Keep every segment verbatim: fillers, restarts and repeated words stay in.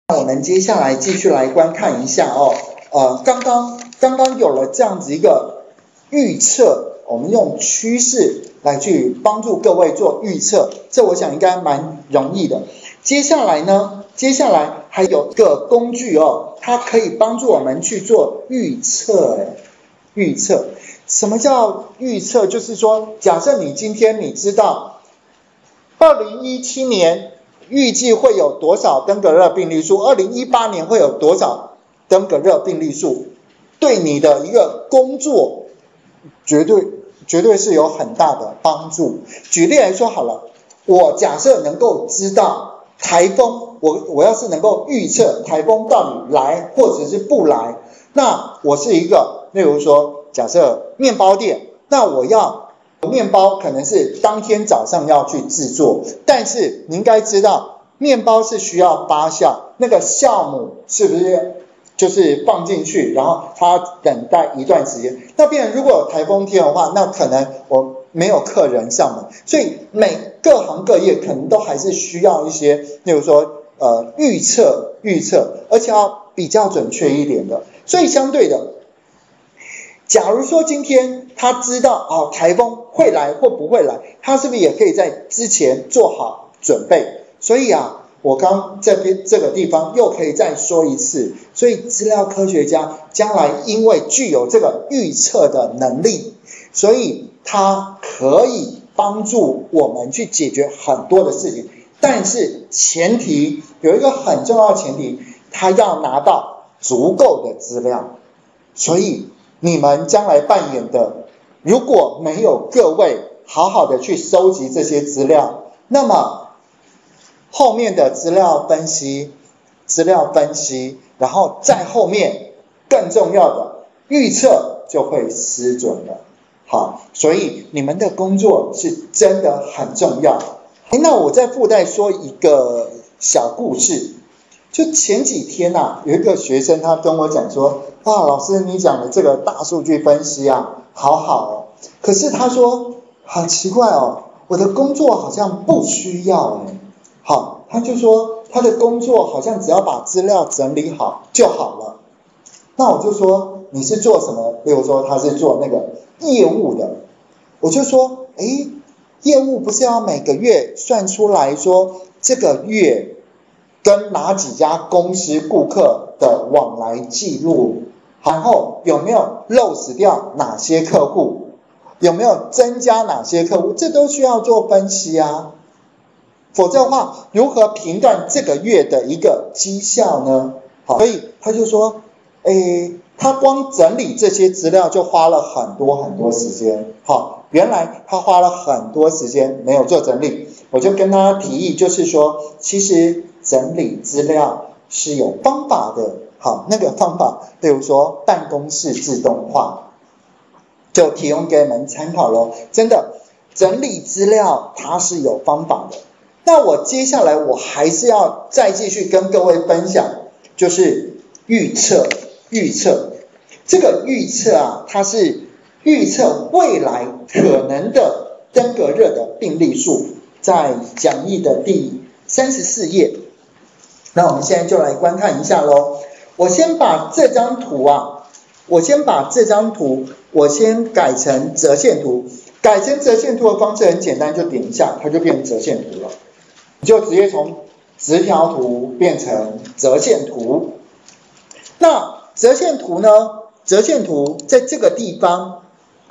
我们接下来继续来观看一下哦，呃，刚刚刚刚有了这样子一个预测，我们用趋势来去帮助各位做预测，这我想应该蛮容易的。接下来呢，接下来还有个工具哦，它可以帮助我们去做预测，哎，预测。什么叫预测？就是说，假设你今天你知道，二零一七年。预计会有多少登革热病例数？二零一八年会有多少登革热病例数？对你的一个工作，绝对绝对是有很大的帮助。举例来说好了，我假设能够知道台风，我我要是能够预测台风到底来或者是不来，那我是一个，例如说，假设面包店，那我要。面包可能是当天早上要去制作，但是你应该知道，面包是需要发酵，那个酵母是不是就是放进去，然后它等待一段时间？那变成如果有台风天的话，那可能我没有客人上门，所以每各行各业可能都还是需要一些，例如说呃预测预测，而且要比较准确一点的。所以相对的，假如说今天他知道哦台风会来或不会来，他是不是也可以在之前做好准备？所以啊，我刚这边这个地方又可以再说一次，所以资料科学家将来因为具有这个预测的能力，所以他可以帮助我们去解决很多的事情。但是前提有一个很重要的前提，他要拿到足够的资料。所以你们将来扮演的，如果没有各位好好的去收集这些资料，那么后面的资料分析、资料分析，然后在后面更重要的预测就会失准了。好，所以你们的工作是真的很重要。那我再附带说一个小故事。就前几天啊，有一个学生他跟我讲说，啊，老师你讲的这个大数据分析啊，好好哦。可是他说，好奇怪哦，我的工作好像不需要哎。好，他就说他的工作好像只要把资料整理好就好了。那我就说你是做什么？比如说他是做那个业务的，我就说，哎，业务不是要每个月算出来说这个月跟哪几家公司顾客的往来记录，然后有没有漏死掉哪些客户，有没有增加哪些客户，这都需要做分析啊。否则的话，如何评断这个月的一个绩效呢？好，所以他就说，诶，他光整理这些资料就花了很多很多时间。好，原来他花了很多时间没有做整理，我就跟他提议，就是说，其实整理资料是有方法的。好，那个方法，比如说办公室自动化，就提供给你们参考咯。真的，整理资料它是有方法的。那我接下来我还是要再继续跟各位分享，就是预测，预测。这个预测啊，它是预测未来可能的登革热的病例数，在讲义的第三十四页。那我们现在就来观看一下咯。我先把这张图啊，我先把这张图，我先改成折线图。改成折线图的方式很简单，就点一下，它就变成折线图了。你就直接从直条图变成折线图。那折线图呢？折线图在这个地方，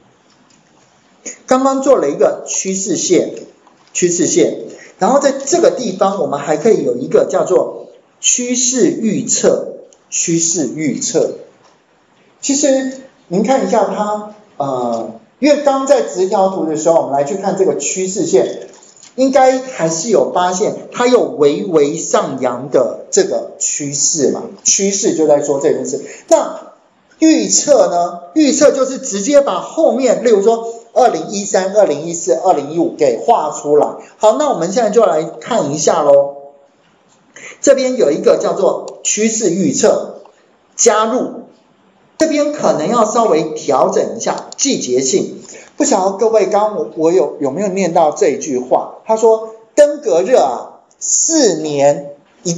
刚刚做了一个趋势线，趋势线。然后在这个地方，我们还可以有一个叫做趋势预测，趋势预测。其实您看一下它，呃，因为刚在直条图的时候，我们来去看这个趋势线，应该还是有发现它有微微上扬的这个趋势嘛，趋势就在说这件事。那预测呢？预测就是直接把后面，例如说二零一三、二零一四、二零一五给画出来。好，那我们现在就来看一下咯。这边有一个叫做趋势预测，加入。这边可能要稍微调整一下季节性。不晓得各位刚刚我我有有没有念到这一句话？他说登革热啊，四年一个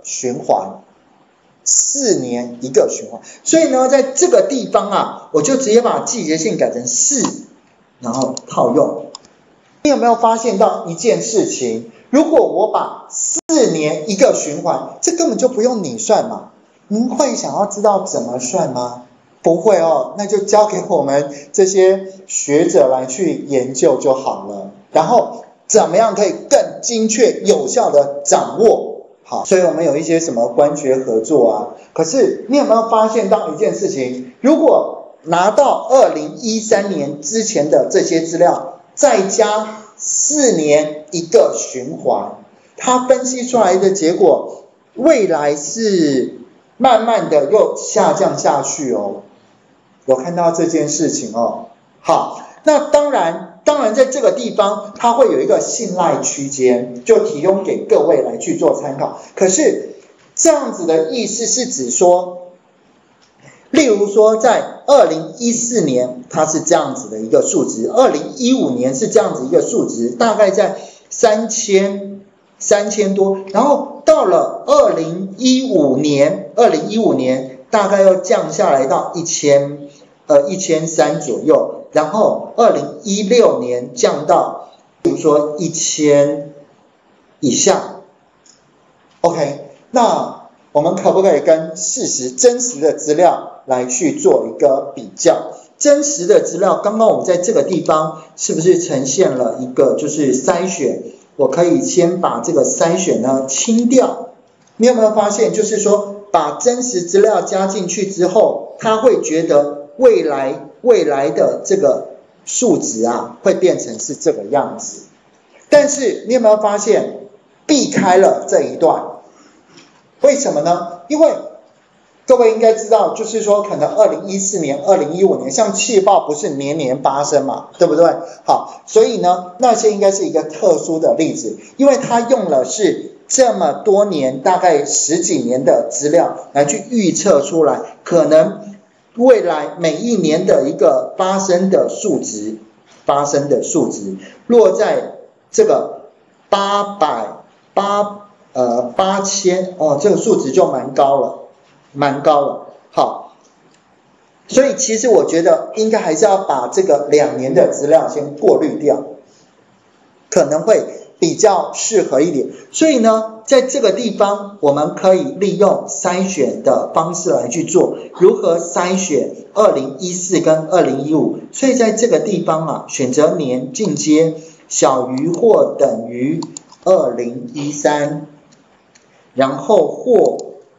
循环，四年一个循环。所以呢，在这个地方啊，我就直接把季节性改成四，然后套用。你有没有发现到一件事情？如果我把四年一个循环，这根本就不用你算嘛。您会想要知道怎么算吗？不会哦，那就交给我们这些学者来去研究就好了。然后怎么样可以更精确有效的掌握？好，所以我们有一些什么官学合作啊。可是你有没有发现到一件事情？如果拿到二零一三年之前的这些资料，再加四年一个循环，它分析出来的结果，未来是慢慢的又下降下去哦。有看到这件事情哦。好，那当然，当然在这个地方它会有一个信赖区间，就提供给各位来去做参考。可是这样子的意思是指说，例如说在二零一四年它是这样子的一个数值，二零一五年是这样子一个数值，大概在三千三千多，然后到了二零一五年，二零一五年大概又降下来到一千呃一千三左右，然后二零一六年降到比如说一千以下。OK， 那我们可不可以跟事实真实的资料来去做一个比较？真实的资料，刚刚我们在这个地方是不是呈现了一个就是筛选？我可以先把这个筛选呢清掉。你有没有发现，就是说把真实资料加进去之后，它会觉得未来未来的这个数值啊会变成是这个样子。但是你有没有发现避开了这一段？为什么呢？因为各位应该知道，就是说可能二零一四年、二零一五年，像气爆不是年年发生嘛，对不对？好，所以呢，那些应该是一个特殊的例子，因为它用了是这么多年，大概十几年的资料来去预测出来，可能未来每一年的一个发生的数值，发生的数值落在这个八百八呃八千哦，这个数值就蛮高了。蛮高了，好，所以其实我觉得应该还是要把这个两年的资料先过滤掉，可能会比较适合一点。所以呢，在这个地方我们可以利用筛选的方式来去做，如何筛选二零一四跟二零一五。所以在这个地方啊，选择年进阶小于或等于二零一三，然后或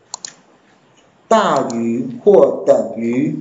大于或等于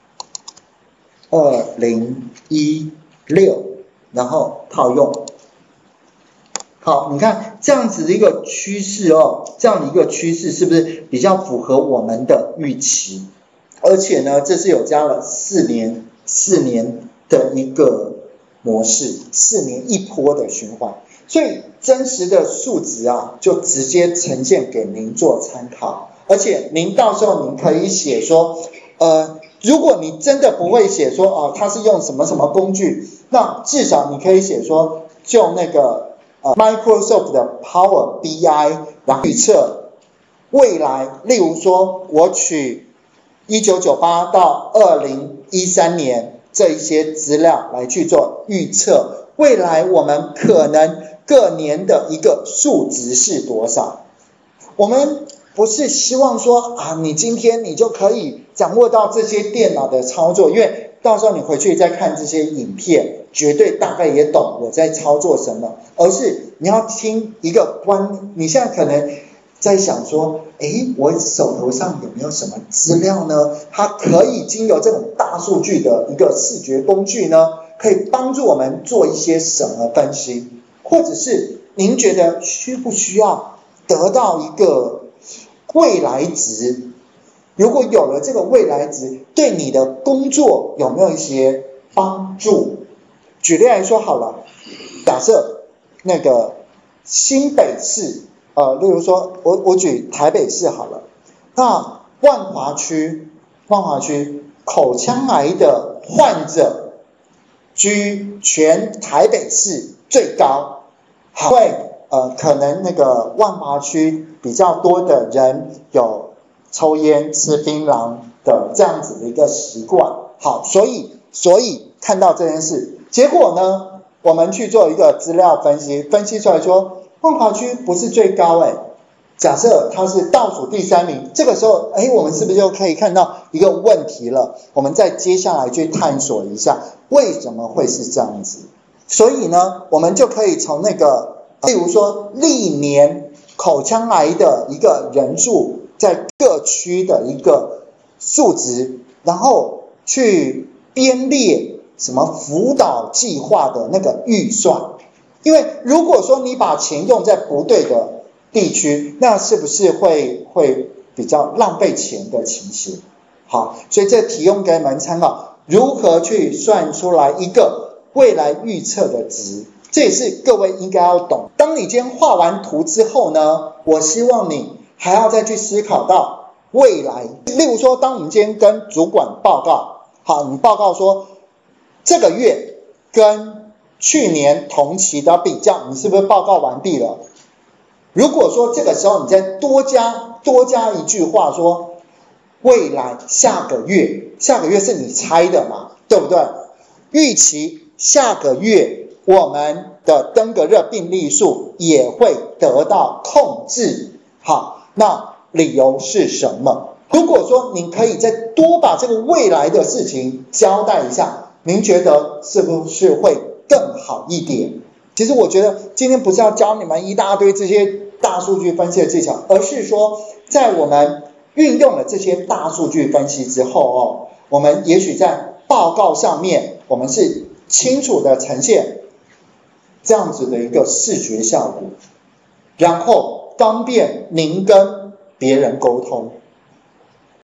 二零一六，然后套用。好，你看这样子的一个趋势哦，这样的一个趋势是不是比较符合我们的预期？而且呢，这是有加了四年四年的一个模式，四年一波的循环，所以真实的数值啊，就直接呈现给您做参考。而且您到时候您可以写说，呃，如果你真的不会写说哦，它是用什么什么工具，那至少你可以写说，就那个呃 Microsoft 的 Power B I 然后预测未来，例如说我取一九九八到二零一三年这一些资料来去做预测，未来我们可能各年的一个数值是多少？我们不是希望说啊，你今天你就可以掌握到这些电脑的操作，因为到时候你回去再看这些影片，绝对大概也懂我在操作什么，而是你要听一个观，你现在可能在想说，诶，我手头上有没有什么资料呢？它可以经由这种大数据的一个视觉工具呢，可以帮助我们做一些什么分析，或者是您觉得需不需要得到一个未来值？如果有了这个未来值，对你的工作有没有一些帮助？举例来说好了，假设那个新北市，呃，例如说我我举台北市好了，那万华区万华区口腔癌的患者居全台北市最高，好，因为呃，可能那个万华区比较多的人有抽烟、吃槟榔的这样子的一个习惯。好，所以所以看到这件事，结果呢，我们去做一个资料分析，分析出来说，万华区不是最高哎。假设它是倒数第三名，这个时候，哎，我们是不是就可以看到一个问题了？我们再接下来去探索一下，为什么会是这样子？所以呢，我们就可以从那个，例如说历年口腔癌的一个人数在各区的一个数值，然后去编列什么辅导计划的那个预算。因为如果说你把钱用在不对的地区，那是不是会会比较浪费钱的情形？好，所以这提供给你们参考，如何去算出来一个未来预测的值，这也是各位应该要懂。当你今天画完图之后呢，我希望你还要再去思考到未来。例如说，当我们今天跟主管报告，好，你报告说这个月跟去年同期的比较，你是不是报告完毕了？如果说这个时候你再多加多加一句话说，未来下个月，下个月是你猜的嘛，对不对？预期下个月我们的登革热病例数也会得到控制。好，那理由是什么？如果说你可以再多把这个未来的事情交代一下，您觉得是不是会更好一点？其实我觉得今天不是要教你们一大堆这些大数据分析的技巧，而是说在我们运用了这些大数据分析之后哦，我们也许在报告上面我们是清楚的呈现这样子的一个视觉效果，然后方便您跟别人沟通。